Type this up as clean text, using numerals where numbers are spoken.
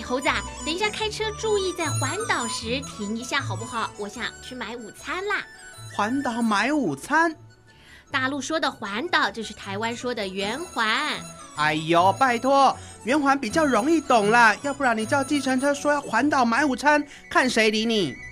猴子啊，等一下开车注意在环岛时停一下好不好？我想去买午餐啦。 环岛买午餐？ 大陆说的环岛就是台湾说的圆环。 哎呦，拜托，圆环比较容易懂啦，要不然你叫计程车说要环岛买午餐，看谁理你？